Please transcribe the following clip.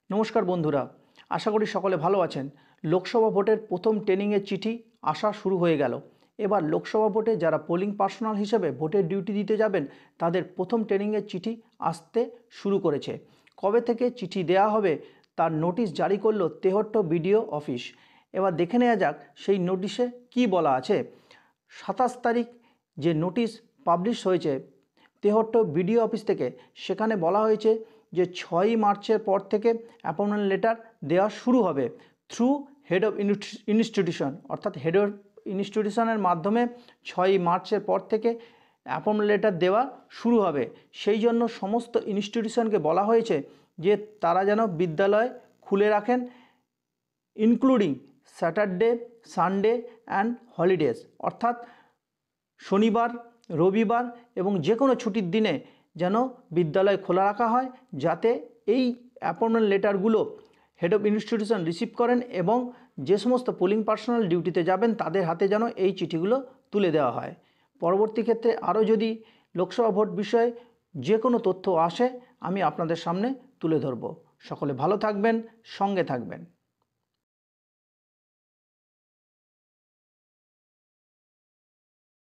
নমস্কার বন্ধুরা, আশা করি সকলে ভালো আছেন। লোকসভা ভোটের প্রথম ট্রেনিংয়ের চিঠি আসা শুরু হয়ে গেল। এবার লোকসভা ভোটে যারা পোলিং পার্সোনাল হিসেবে ভোটের ডিউটি দিতে যাবেন তাদের প্রথম ট্রেনিংয়ের চিঠি আসতে শুরু করেছে। কবে থেকে চিঠি দেয়া হবে তার নোটিশ জারি করলো তেহট্ট বিডিও অফিস। এবার দেখে নেওয়া যাক সেই নোটিশে কি বলা আছে। 27 তারিখ যে নোটিশ পাবলিশ হয়েছে তেহট্ট বিডিও অফিস থেকে, সেখানে বলা হয়েছে যে 6ই মার্চের পর থেকে অ্যাপয়েন্টমেন্ট লেটার দেওয়া শুরু হবে থ্রু হেড অফ ইনস্টিটিউশন, অর্থাৎ হেড অফ ইনস্টিটিউশনের মাধ্যমে 6ই মার্চের পর থেকে অ্যাপয়েন্টমেন্ট লেটার দেওয়া শুরু হবে। সেই জন্য সমস্ত ইনস্টিটিউশনকে বলা হয়েছে যে তারা যেন বিদ্যালয় খুলে রাখেন, including Saturday, Sunday and holidays, অর্থাৎ শনিবার, রবিবার এবং যে কোনো ছুটির দিনে যেন বিদ্যালয় খোলা রাখা হয়, যাতে এই অ্যাপয়েন্টমেন্ট লেটারগুলো হেড অফ ইনস্টিটিউশন রিসিভ করেন এবং যে সমস্ত পোলিং পার্সোনাল ডিউটিতে যাবেন তাদের হাতে যেন এই চিঠিগুলো তুলে দেওয়া হয়। পরবর্তী ক্ষেত্রে আরও যদি লোকসভা ভোট বিষয়ে যে কোনো তথ্য আসে আমি আপনাদের সামনে তুলে ধরব। সকলে ভালো থাকবেন, সঙ্গে থাকবেন।